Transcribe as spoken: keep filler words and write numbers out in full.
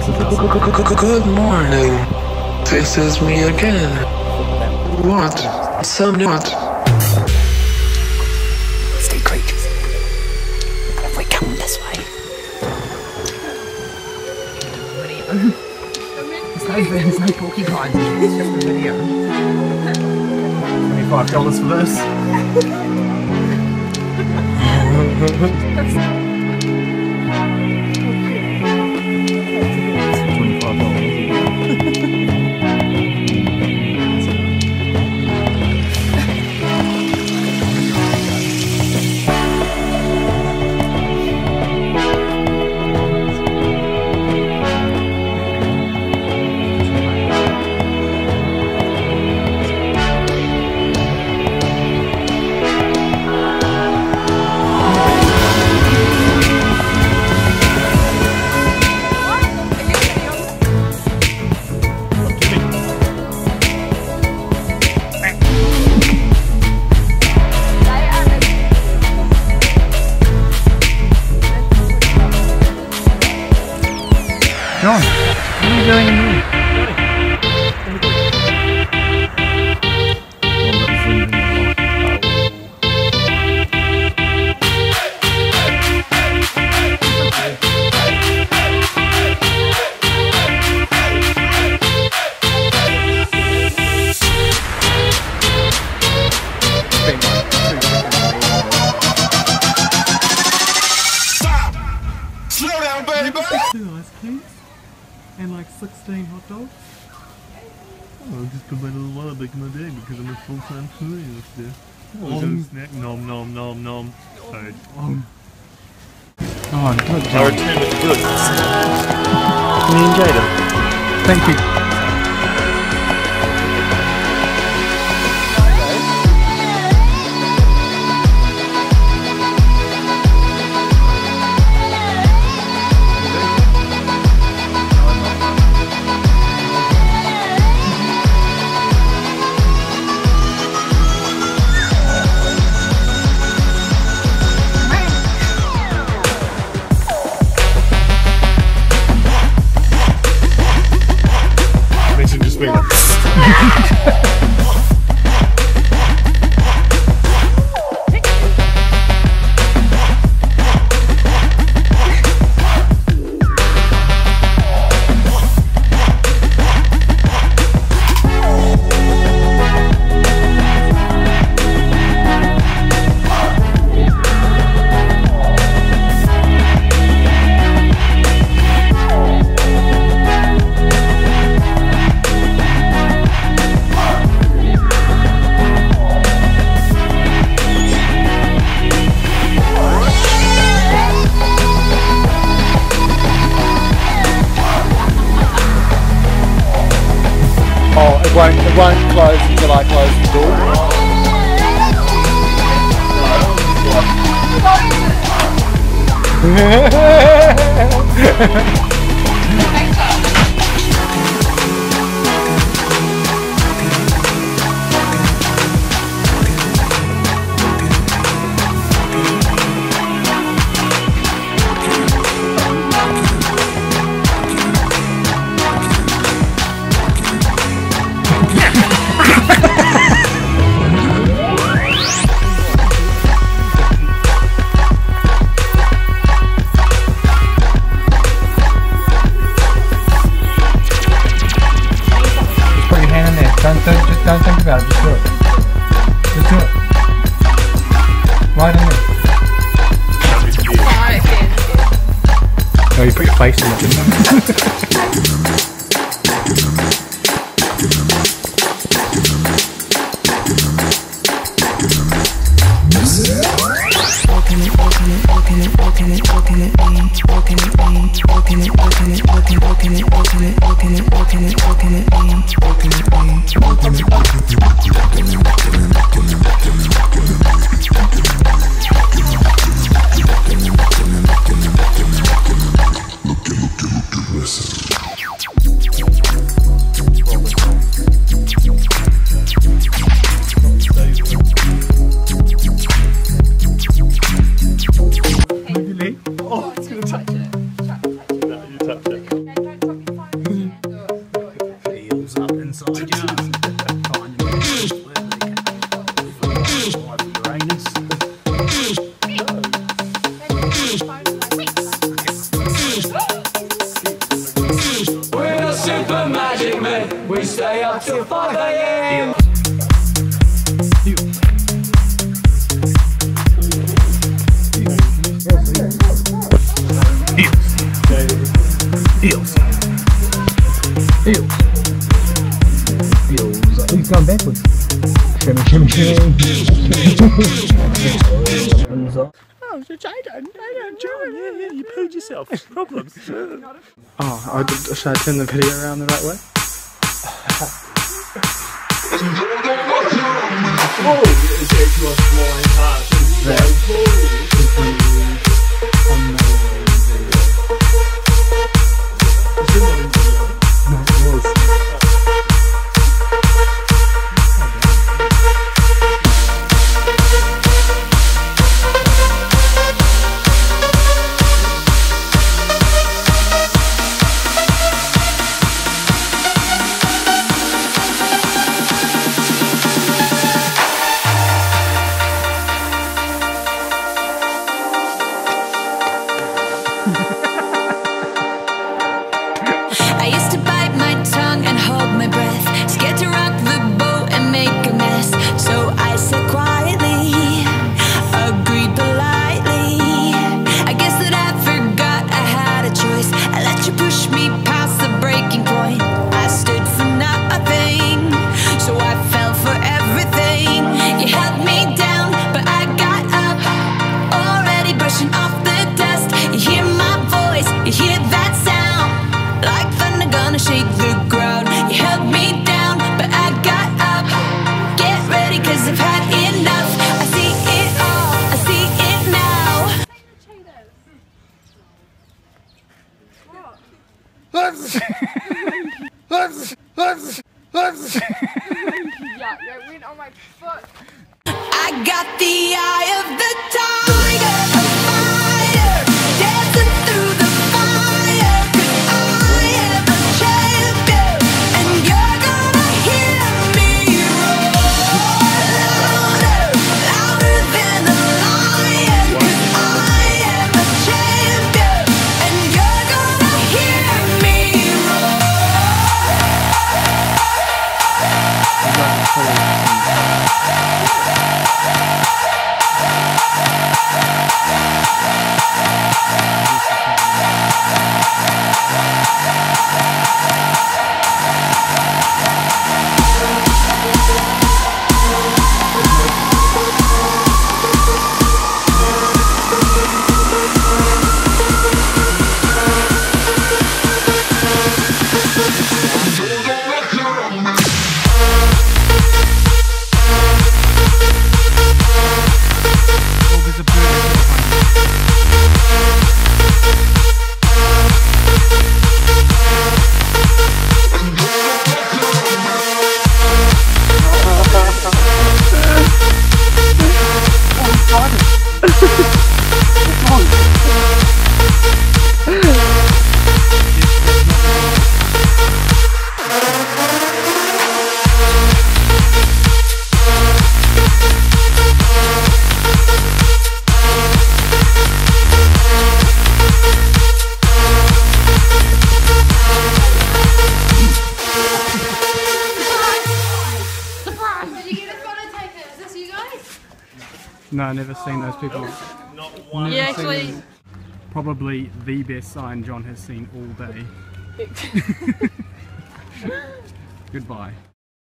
Good morning. This is me again. What? Some what? Stay quick. If we come this way. There's no, there's no porcupines. It's just a video. twenty-five dollars for this. John, what are you doing in here? Stop! Slow down, baby! Two ice cubes and like sixteen hot dogs. Oh, I'll just put my little wallet back in my day because I'm a full-time foodie and stuff. Oh, um, snack, nom nom nom nom. Sorry. Um. Oh, good Our job. team is good. Me and Jaden. Thank you. Just being like Oh, it won't, it won't close until I close the door. Don't, don't, just don't think about it, just do it. Just do it. Right in there. Oh, you put your face in it, didn't you? Walking it, walking it, walking it, walking it, walking it, walking it, walking it, walking it, walking it, walking it, walking it, walking it, walking it, walking it, walking it, walking it, walking it, walking it, till five A M Heels. Heels. Heels. He's gone backwards. Shimmy, shimmy, shimmy. Hands up. Oh, so Jaden, Jaden, John, yeah, yeah, you pooed yourself. Problems. Oh, I did, should I turn the video around the right way? Oh, it's actually flying hard. I used to bite my tongue and hold my breath, scared to rock the boat and make a mess. So I said quietly, agreed politely. I guess that I forgot I had a choice. I let you push me past the breaking point. I stood for nothing, so I fell for everything. You held me down, but I got up, already brushing off the dust. You hear my voice, you hear that sound, like thunder gonna shake the ground. You held me down, but I got up. Get ready, cause I've had enough. I see it all, I see it now. Yeah, that went on my foot. I got the eye of the tiger, a fighter, dancing through the fire. Cause I am a champion, and you're gonna hear me roar louder, louder than a lion. Cause I am a champion, and you're gonna hear me roar. No, I've never seen those people. Never Yeah, seen actually. them. Probably the best sign John has seen all day. Goodbye.